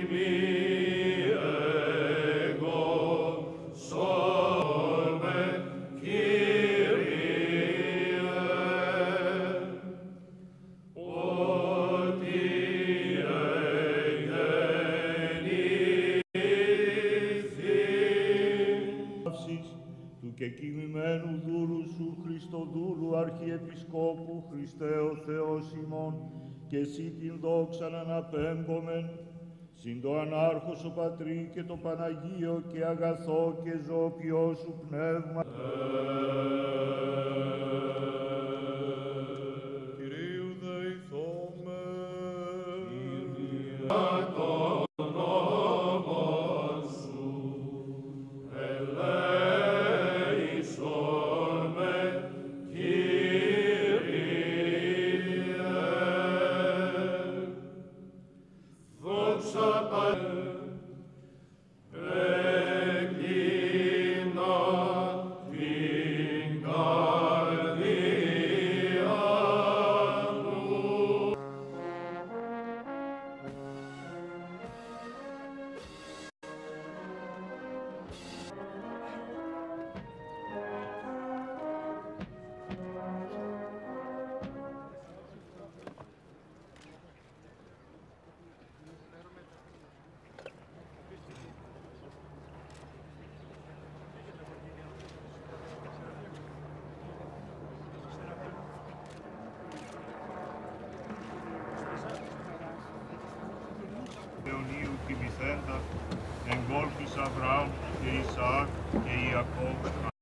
του κεκοιμημένου δούλου σου Χριστοδούλου Αρχιεπισκόπου Χριστέ ο Θεός ημών, και εσύ την δόξαν αναπέμπομεν, συν το ανάρχος ο Πατρί και το Παναγίο και αγαθό και ζωοποιό σου πνεύμα. Κυρίου δεηθώμε. Θεονίου κοιμηθέντα, εγκόλφης Αβραάμ και Ισαάκ και Ιακώβ